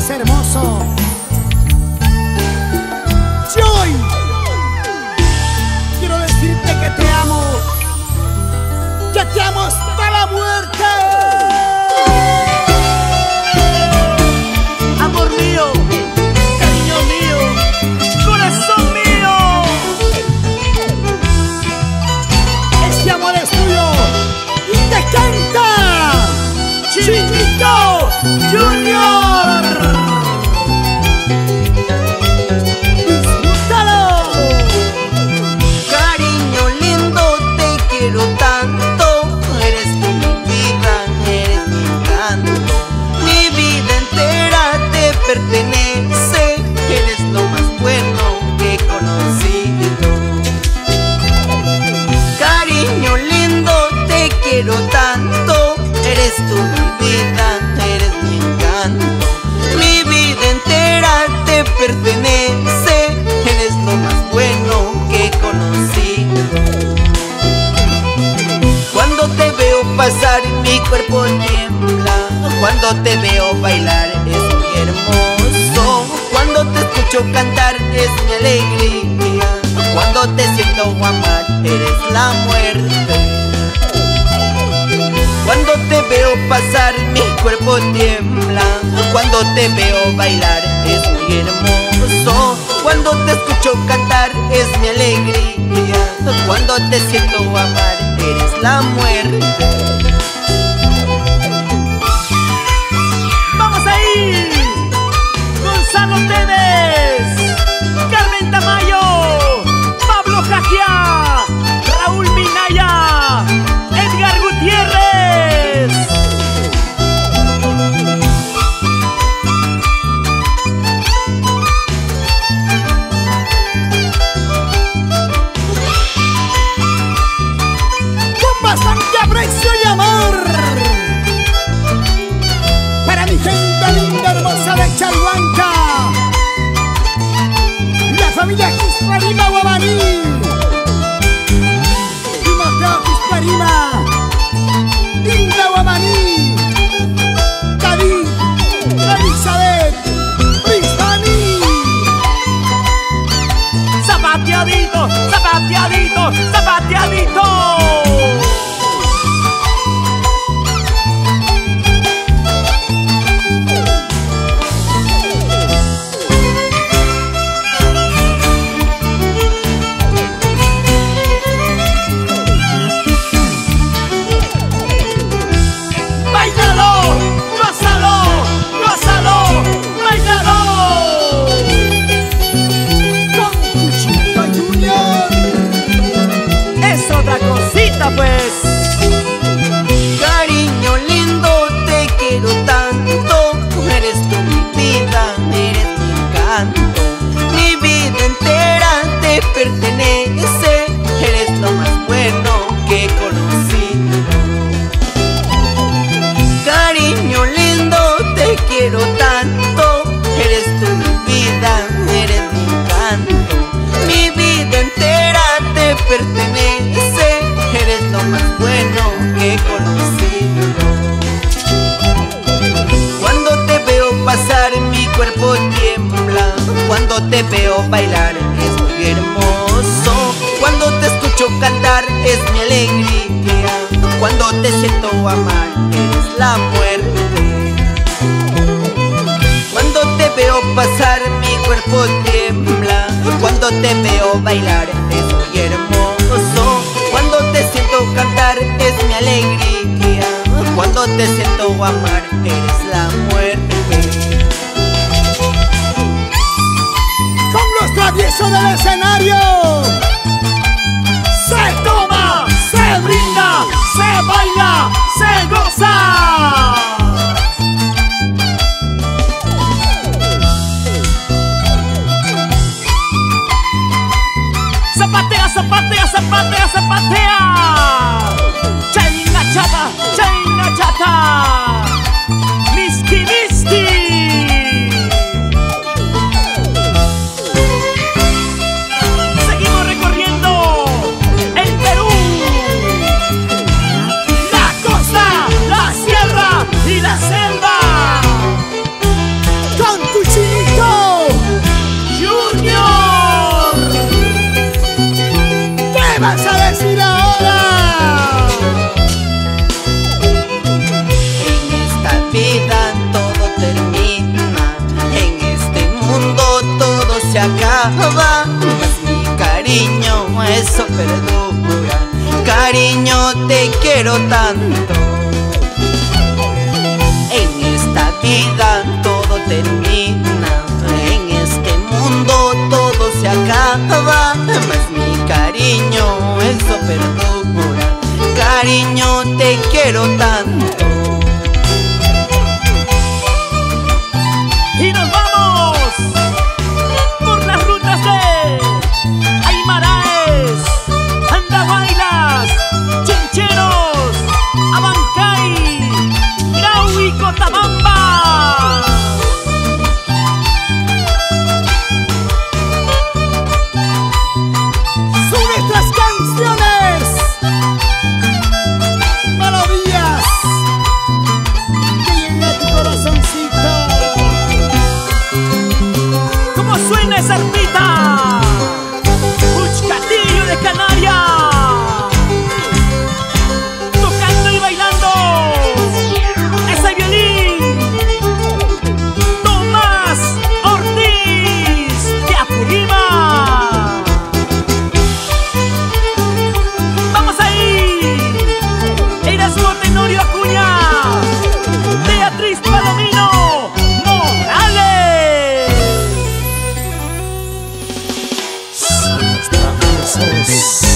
más hermoso. Y hoy quiero decirte que te amo hasta la muerte. Amor mío, cariño mío, corazón mío, este amor es tuyo y te canta Chinito Junior. Disfrútalo. Cariño lindo, te quiero tanto. Eres tú mi vida, eres mi encanto. Mi vida entera te pertenece. Eres lo más bueno que he conocido. Cariño lindo, te quiero tanto. Eres tú mi vida, eres mi encanto. Mi vida entera te pertenece. Eres lo más bueno que he conocido. Cuando te veo pasar mi cuerpo tiembla. Cuando te veo bailar es muy hermoso. Cuando te escucho cantar es mi alegría. Cuando te siento amar eres la muerte. Cuando te veo pasar mi cuerpo tiembla. Cuando te veo bailar es muy hermoso. Cuando te escucho cantar es mi alegría. Cuando te siento amar eres la muerte. Vamos ahí, Gonzalo Tevez, Carmen Tamayo, Pablo Jaquia, Raúl Minaya, Edgar Gutiérrez. Con bastante aprecio y amor para mi gente linda, hermosa de Chalhuanca, la familia Quisparima Guamaní, Timoteo Quisparima, Linda Guamaní, David, Elizabeth, Brisbane. Zapateadito, zapateadito, zapateadito. Pues Cariño lindo, te quiero tanto. Eres tú mi vida, eres mi encanto. Mi vida entera te pertenece. Eres lo más bueno que he conocido. Cariño lindo, te quiero tanto. Eres tú mi vida, eres mi encanto. Mi vida entera te pertenece. Eres lo más bueno que he conocido. Cuando te veo pasar mi cuerpo tiembla. Cuando te veo bailar es muy hermoso. Cuando te escucho cantar es mi alegría. Cuando te siento amar eres la muerte. Cuando te veo pasar mi cuerpo tiembla. Cuando te veo bailar es muy hermoso. Cuando te siento cantar es mi alegría. Cuando te siento amar eres la muerte. con los traviesos del escenario, se toma, se brinda, se baila, se goza. Zapatea, zapatea, zapatea, zapatea. Chaina chata, chaina chata. Miski, miski. Seguimos recorriendo el Perú, la costa, la perdona. Cariño, te quiero tanto. Y nos vamos por las rutas de Aymaraes, Andahuaylas, Chincheros, Abancay, Grau y Cotabamba. Son nuestras canciones, melodías que llegan a tu corazoncito. ¿Cómo suena esa arpita? Puchcatillo de Canarias, tocando y bailando ese violín. Tomás Ortiz de Apurímac. Vamos ahí. Erasmo Tenorio Acuña, Beatriz Palomino Morales. Son nuestras voces.